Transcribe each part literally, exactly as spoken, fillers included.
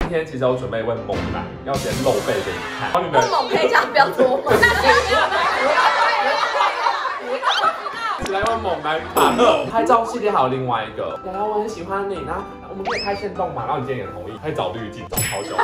今天其实我准备一位猛男，要先露背给你看。不猛可以这样不要多吗？ 来一位猛男卡特，拍照系列还有另外一个，瑶瑶我很喜欢你，然后我们可以拍限动嘛，然后你今天也同意，可以找滤镜，找超久。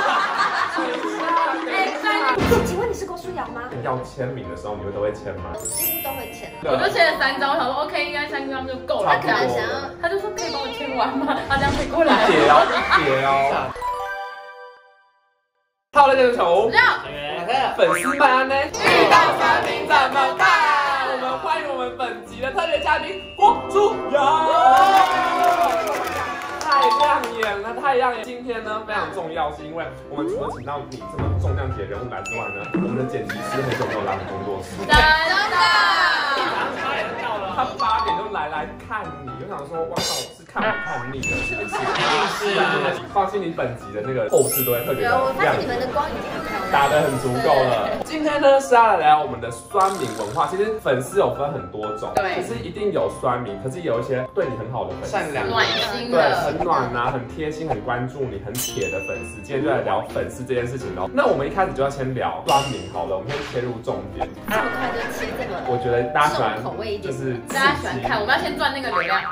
请问你是郭书瑶吗？ 要签名的时候，你们都会签吗？ 几乎都会签。 我就签了三张，我想说 OK， 应该三张就够了。 他可能想要， 他就说可以帮我签完吗？他这样可以过来。 一叠哦，一叠哦。Hello， 大家好， 这样， 粉丝们安呢？遇到酸民怎么办？我们欢迎我们本集的特别嘉宾郭书瑶。太亮眼了，太亮眼！今天呢非常重要，是因为我们除了请到你这么重量级的人物来之外呢，我们的剪辑师很久没有来我们工作室。 真的， 他八点就来来看你，就想说，哇靠，是看我看腻了，是不是？是啊，放心，你本集的那个后置都会特别的亮。 我发现你们的光已经很漂亮， 打得很足够了。今天呢是要来聊我们的酸民文化。其实粉丝有分很多种， 对， 其实一定有酸民，可是有一些对你很好的粉丝， 善良、 暖心的， 对，很暖啊，很贴心，很关注你，很铁的粉丝。今天就来聊粉丝这件事情喽。那我们一开始就要先聊酸民好了，我们先切入重点。 这么快就切这么， 我觉得大家喜欢口味一点， 就是大家喜欢看，我们要先赚那个流量。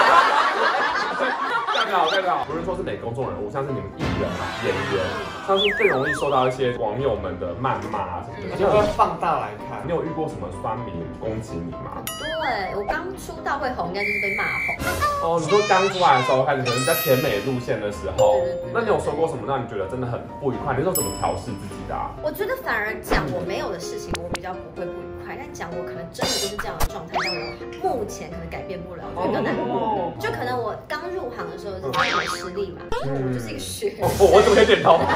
更好，更好。不是说是每公众人物，像是你们艺人啊、演员，像是更容易受到一些网友们的谩骂啊什么的。 就会放大来看。 你有遇过什么酸民攻击你吗？ 对，我刚出道会红，应该就是被骂红。 哦，你说刚出来的时候开始，可能在甜美路线的时候，那你有说过什么让你觉得真的很不愉快？你是怎么调试自己的啊？ 我觉得反而讲我没有的事情，我比较不会不愉快，但讲我可能真的就是这样的状态，但我目前可能改变不了，我比较难过。就可能我刚入行的时候是真的有实力嘛，因为我就是一个学生。 我我怎么可以点头？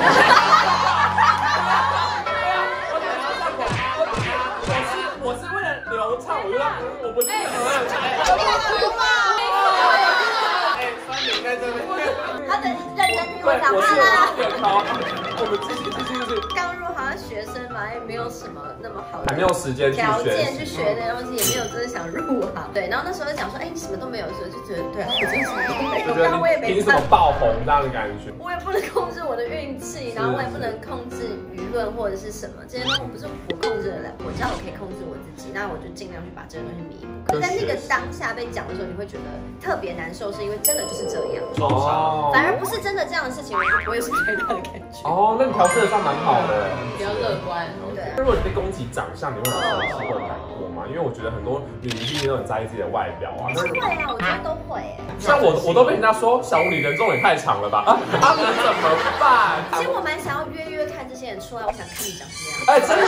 我是为了流畅，我觉得我不是很有吗？ 哎，酸民在这边。 他的认真听我讲话啦。 我们继续继续继续。 刚入行的学生嘛，也没有什么那么好的， 还没有时间去条件学去学那些东西，也没有真的想入行。对，然后那时候就讲说，哎，你什么都没有的时候，就觉得对啊，我真的什么都没有，但我也没凭什么爆红这样的感觉？ 我也不能控制我的运气，然后我也不能控制舆论或者是什么，这些东西不是我控制得了。我知道我可以控制我自己，那我就尽量去把这个东西弥补。可是在那个当下被讲的时候，你会觉得特别难受，是因为真的就是这样。 哦， 反而不是真的这样的事情，我就不会有太大的感觉。 哦，那你调试的算蛮好的， 比较乐观。 对。 如果你被攻击长相，你会有生气或者难过吗？因为我觉得很多女明星都很在意自己的外表啊。 会啊，我觉得都会。 像我，我都被人家说小吴你人中也太长了吧？啊，他们怎么办？ 其实我蛮想要约约看这些人出来，我想看你长什么样。 哎，真的。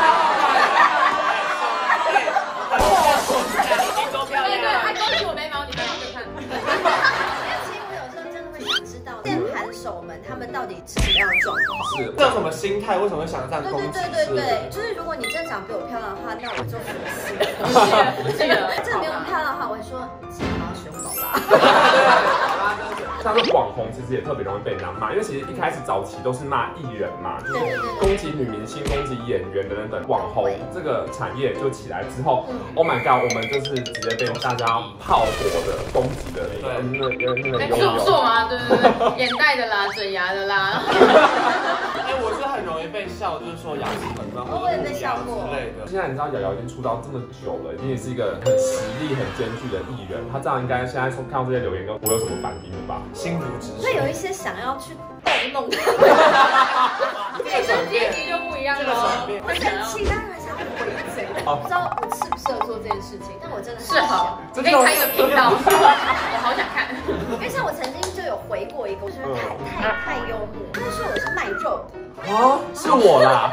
对对，还恭喜我眉毛，你眉毛给我看。 其实我有时候真的会想知道键盘手们他们到底是什么样的状况。 是， 这有什么心态？为什么会想这样攻击？ 对对对对对，就是如果你真的长得比我漂亮的话，那我就服气了。 不记得， 真的没有漂亮的话，我会说请你好好选宝吧。 像是网红，其实也特别容易被人家骂，因为其实一开始早期都是骂艺人嘛，就是攻击女明星、攻击演员等等等。网红这个产业就起来之后 ，Oh my god， 我们就是直接被大家炮火的攻击的那个那个那个有有做吗？对对对，眼袋的啦，嘴牙的啦。 哎，我是很容易被笑，就是说牙齿很乱， 我也被笑过之类的。 现在你知道瑶瑶已经出道这么久了，已经也是一个很实力很艰巨的艺人，他这样应该现在说看到这些留言，跟我有什么反应了吧？ 心如止水。 会有一些想要去逗弄他， 女生阶级就不一样了。 我生气当然想要回嘴，不知道我适不适合做这件事情，但我真的是好，可以开一个频道，我好想看。 因为像我曾经就有回过一个，我觉得太太太幽默，他说我是卖肉的。 啊，是我啦。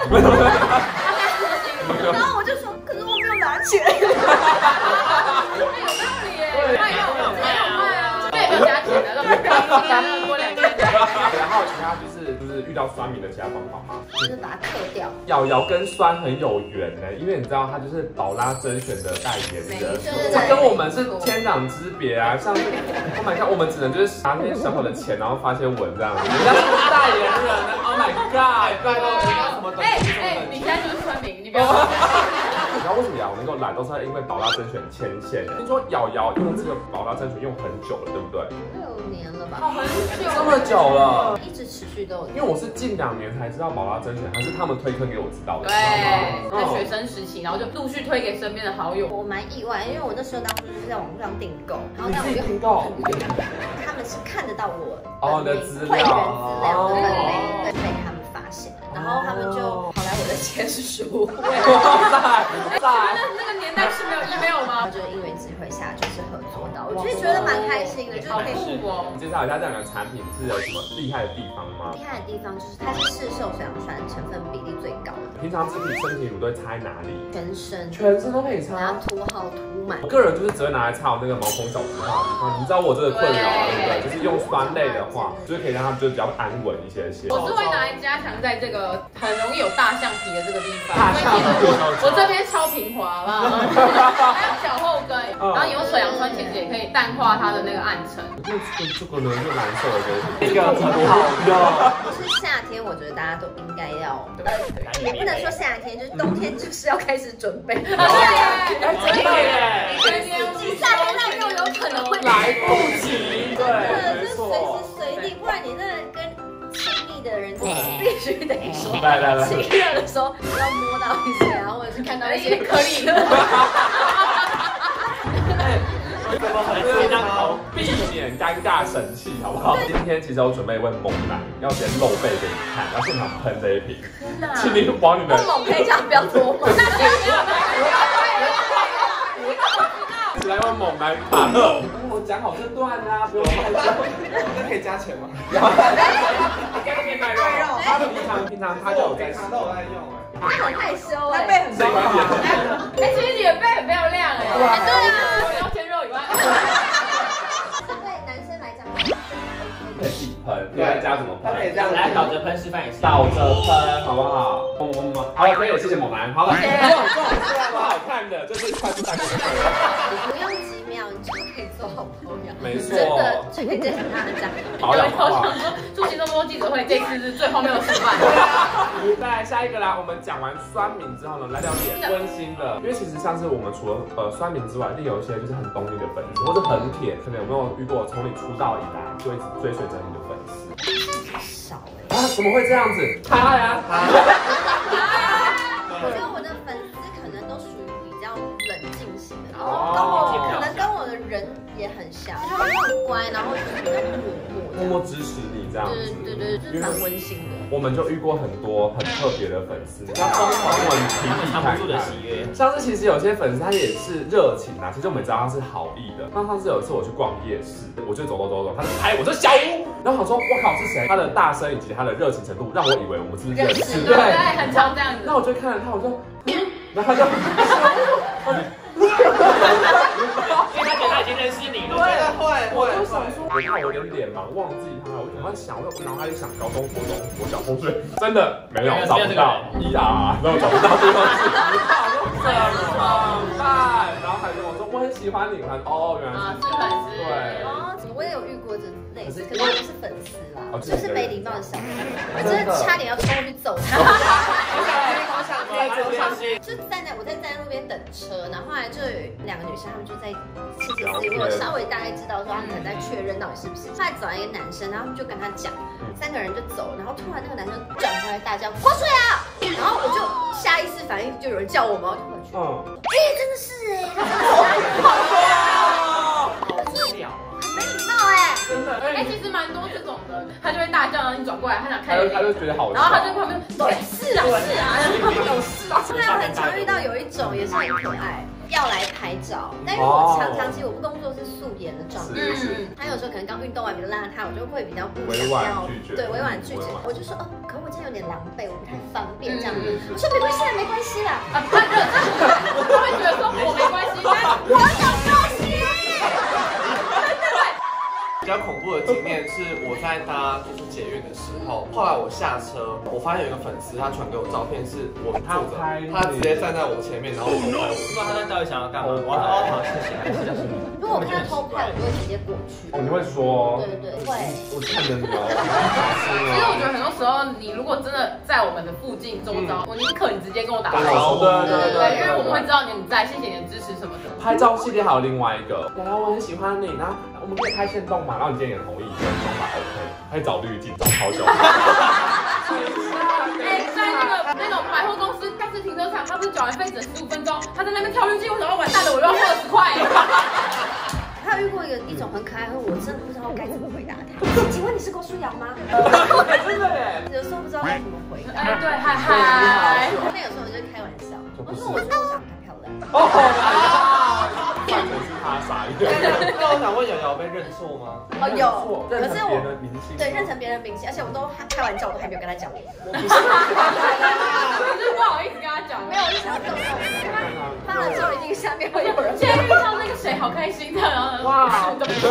然后我就说，可是我没有拿钱。 有道理耶，卖肉有卖啊，这也没有加钱的，都是加了多两千。 然后其他就是就是遇到酸民的其他方法吗？ 就是把它克掉。 瑶瑶跟酸很有缘呢，因为你知道她就是宝拉甄选的代言人，她跟我们是天壤之别啊。像是 ，Oh my god， 我们只能就是拿那些小小的钱，然后发些文这样子。人家是代言人，Oh my god， 拜托，人家什么东西？ 哎哎，你现在就是村民，你不要。 然后道为什么瑶能够来，都是因为宝拉甄选牵线。听说瑶瑶用这个宝拉甄选用很久了，对不对？ 六年了吧？ 哦，很久， 这么久了， 一直持续都有。 因为我是近两年才知道宝拉甄选，还是他们推坑给我知道的。 对，在学生时期，然后就陆续推给身边的好友。 我蛮意外，因为我那时候当初就是在网络上订购，然后但我又订购， 他们是看得到我哦的资料， 会员资料的本名，对，被他们发现了，然后他们就跑来我的签署。 在在那个年代是没有 email 吗？ 就是因为机会下就是合作到，我就是觉得蛮开心的，就是可以。 介绍一下这两个产品是有什么厉害的地方吗？ 厉害的地方就是它是市售水杨酸成分比例最高的。 平常自己身体乳都会擦在哪里？ 全身， 全身都可以擦。 然后涂好涂满。 我个人就是只会拿来擦我那个毛孔角质化的地方。你知道我这个困扰啊，对不对？就是用酸类的话，就是可以让它们就比较安稳一些些。 我是会拿来加强在这个很容易有大象皮的这个地方， 大象皮我我这边超平滑啦，还有脚后跟，然后你用水杨酸钳子也可以淡化它的那个暗沉。 这这个呢，就蓝色的这个很好用。 是夏天，我觉得大家都应该要，呃，也不能说夏天，就是冬天就是要开始准备。对， 哎， 真的耶！ 你夏天那又有可能会来不及，对，没就是随错。 时随地，不然你那跟亲密的人必须得说， 来来来， 亲热的时候不要摸到一些啊，或者是看到一些颗粒。 怎么很非常好？ 避免尴尬神器，好不好？今天其实我准备一位猛男，要先露背给你看，然后现场喷这一瓶，请你往你的不猛可以这样不要脱吗？ 来位猛男卡乐，我讲好这段啊，不用太久。 那可以加钱吗？ 该可以卖肉，他的平常平常他就有在吃， 都有在用哎。 他很害羞哎， 背很高啊。哎，其实你的背很漂亮哎。对啊，除了天肉以外。 对男生来讲， 可以自己喷，你看家怎么喷？ 可以这样来倒着喷示范一下， 倒着喷，好不好？猛猛猛，好了，可以了，谢谢猛男。好了，这种这种这样不好看的，就是快速带过去。 不用几秒你就可以做好保养， 没错， 真的就可以见证他的讲。 保养好不好？ 出席这么多记者会，这次是最荒谬的示范。 再来下一个啦，我们讲完酸民之后呢，来聊点温馨的。因为其实像是我们除了呃酸民之外，一定有一些就是很懂你的粉丝，或者很铁。可能有没有遇过从你出道以来就一直追随着你的粉丝？ 少啊， 哎， 怎么会这样子？他呀，他。 我觉得我的粉丝可能都属于比较冷静型的，然后跟我可能跟我的人也很像，就是很乖，然后就是比较默默， 默默支持你这样子。 对对对，就是蛮温馨的。 我们就遇过很多很特别的粉丝，那疯狂问评比看看。像是其实有些粉丝他也是热情啊，其实我们知道他是好意的。那上次有一次我去逛夜市，我就走走走走，他就拍我说小吴，然后我说我靠是谁？他的大声以及他的热情程度让我以为我们是认识， 对对，很常这样子。 那我就看着他，我就，然后他就， 因为他觉得他已经认识你了，对，会会。 我就想说，我看我有点脸盲，忘记他了，我赶快想，我脑海里想高中、国中、国小同学，真的没有找不到，一啊，然后找不到对方是，怎么办？然后还跟我说我很喜欢你，我看哦，原来是是粉丝， 对， 哦，我也有遇过这类似，可是他不是粉丝啦，就是没礼貌的小孩，我真的差点要冲过去揍他。就站在我在站在路边等车，然后后来就有两个女生，她们就在窃窃私语，我稍微大概知道说他们可能在确认到底是不是。后来走来一个男生，然后他们就跟他讲，三个人就走，然后突然那个男生转回来大叫口水啊，然后我就下意识反应就有人叫我嘛，我就回去，嗯，哎，真的是哎，他真的是好多，好无聊啊，很没礼貌哎， 真的， 哎，其实蛮多这种的，他就会大叫，然后你转过来，他想看， 他就觉得好， 然后他就旁边对，是啊是啊， 有事啊，现在很常遇到有一种也是很可爱。要来拍照，但因为我常长期我不工作是素颜的状态，嗯，他有时候可能刚运动完比较邋遢，我就会比较不想要，对，委婉拒绝，我就说哦，可我今天有点狼狈，我不太方便这样，我说没关系啦，没关系啦，啊，他他会觉得说我没关系，但我有关系。 比较恐怖的经验是我在搭就是捷运的时候，后来我下车，我发现有一个粉丝他传给我照片，是我他拍，他直接站在我前面，然后偷拍我，不知道他在到底想要干嘛。我说哦好，谢谢，谢谢。 如果我看他偷拍，我就会直接过去。 哦，你会说？ 对对对，会。 我看着你哦。 其实我觉得很多粉时候你如果真的在我们的附近周遭，我宁可你直接跟我打招呼， 对对对， 因为我们会知道你在，谢谢你的支持什么的。 拍照系列还有另外一个，瑶瑶我很喜欢你，然后我们可以拍线动嘛，然后你今天也同意，这种方法 OK， 可以找滤镜，找超久。 哎，在那个那种百货公司大致停车场，他不是缴完费只能十五分钟，他在那边跳滤镜，我想要完蛋了，我又要付二十块。 还有遇过一个一种很可爱，我真的不知道该怎么回答他。请问你是郭书瑶吗？ 真的耶， 有时候不知道该怎么回答。 哎，对，嗨嗨。 那有时候我就开玩笑，我说我觉得我长得很漂亮。 哦，换成是他傻一点。 那我想问瑶瑶被认错吗？ 哦，有，可是我的明星， 对认成别人明星，而且我都开玩笑，我都还没有跟他讲。 我不是不好意思跟他讲， 没有，我就想要逗逗他。发了之后一定下面会有人。 现在遇到那个谁好开心的，然后哇，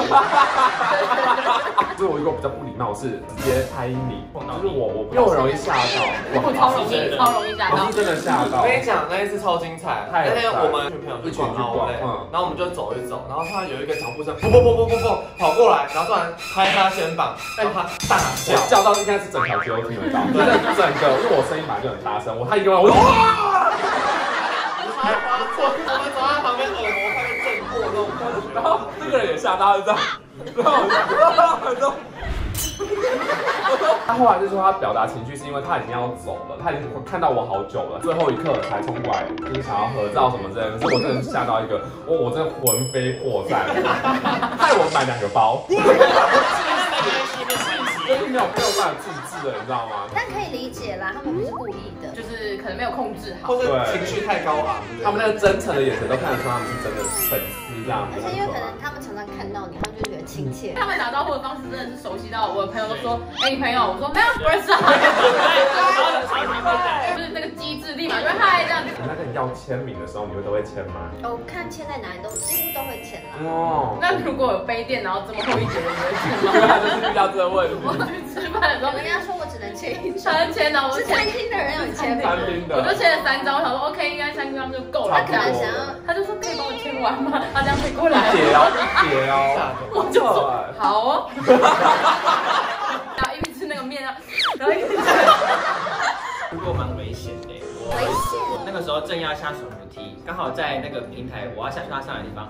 就是我一个比较不礼貌是直接拍你，就是我我又很容易吓到， 我超容易超容易吓到， 我是真的吓到。 我跟你讲，那一次超精彩。那天我们一群朋友去逛奥莱，然后我们就走一走，然后突然有一个脚步声，砰砰砰砰砰砰跑过来，然后突然拍他肩膀，让他大叫， 叫到应该是整条街都听得到，真的整个，因为我声音本来就很大声，我他一个人我就哇。我们走在旁边，耳膜快被震破那种感觉，然后这个人也吓到，就这样，然后我就，他后来就说他表达情绪是因为他已经要走了，他已经看到我好久了，最后一刻才冲过来，就是想要合照什么之类的。可是我真的吓到一个，我我真的魂飞魄散，害我买两个包。就是没有没有办法自制的，你知道吗？ 但可以理解啦，他们不是故意的， 就是可能没有控制好， 或者情绪太高昂， 他们那个真诚的眼神都看得出他们是真的粉丝这样。 而且因为可能他们常常看到你，他们就觉得亲切。 他们打招呼的方式真的是熟悉到我的朋友都说，哎，你朋友，我说没有，不认识啊。就是那个机智，立马就嗨这样子。 人家跟你要签名的时候，你会都会签吗？ 哦，看签在哪里都几乎都会签啦。 哦， 那如果有杯垫，然后这么厚一截的，你会签吗？ 因为他就是遇到这个问题。 我去吃饭的时候， 我跟他说我只能签一张， 三签的，我是餐厅的人要你签名， 餐厅的， 我就签了三张，我想说 OK， 应该三张就够了。 他可能想要， 他就说可以帮我签完吗？他这样飞过来， 叠哦叠哦， 我就说好哦。然后一直吃那个面啊，然后一直吃。 不过蛮危险的，我危险。 那个时候正要下手扶梯，刚好在那个平台我要下去他上来的地方，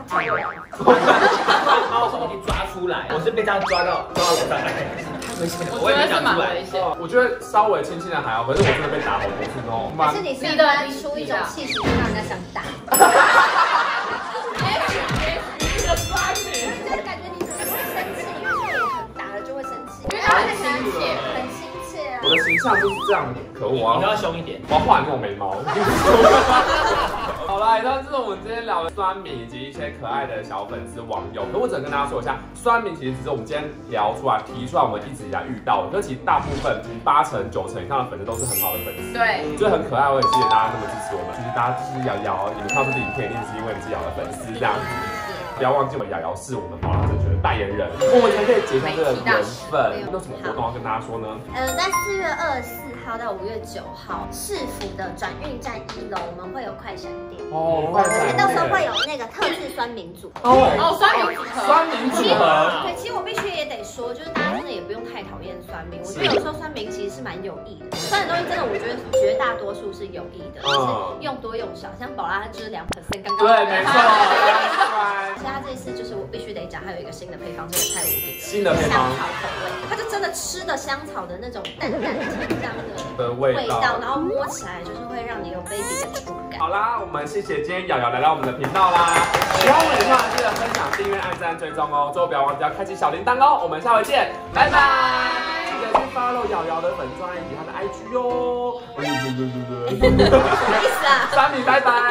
把我手扶梯抓出来，我是被这样抓到抓到楼上来，太危险了， 我觉得是蛮危险。 我觉得稍微轻轻的还好，可是我真的被打好多次哦。 可是你散发出一种气息，让人家想打。就是感觉你可能会生气，因为打了就会生气，因为他很亲切，很亲切啊。 我的形象就是这样，可恶啊！ 你要凶一点， 我要画那种眉毛。好啦，以上就是我们今天聊的酸民以及一些可爱的小粉丝网友。可我只能跟大家说一下，酸民其实只是我们今天聊出来、提出来，我们一直以来遇到的。可其实大部分，其实八成、九成以上的粉丝都是很好的粉丝， 对， 就很可爱。我也谢谢大家那么支持我们。其实大家就是瑶瑶，你们看到这支影片，一定是因为你是瑶的粉丝这样子。不要忘记，我们瑶瑶是我们宝拉正确的代言人，我们才可以结成这个缘分。有什么活动要跟大家说呢？ 呃，在四月二十四号到五月九号，市府的转运站一楼，我们会有快闪店。 哦，快闪店， 到时候会有那个特制酸民组。 哦，酸民组合， 酸民组合。 对，其实我必须也得说，就是大家真的也不用太讨厌酸民。我觉得有时候酸民其实是蛮有益的，酸的东西真的，我觉得绝大多数是有益的，就是用多用少。像宝拉就是两 percent， 刚刚对，没错。 所以他这次就是我必须得讲，还有一个新的配方，真的太无敌了。 新的配方， 香草口味，它就真的吃的香草的那种淡淡清香的的味道， 然后摸起来就是会让你有 baby 的触感。 好啦，我们谢谢今天瑶瑶来到我们的频道啦。喜欢我们的话，记得分享、订阅、按赞、追踪哦。最后不要忘记要开启小铃铛哦。我们下回见，拜拜。记得去 follow 瑶瑶的粉专以及她的 I G 哦。 什么意思啊？ 三米，拜拜。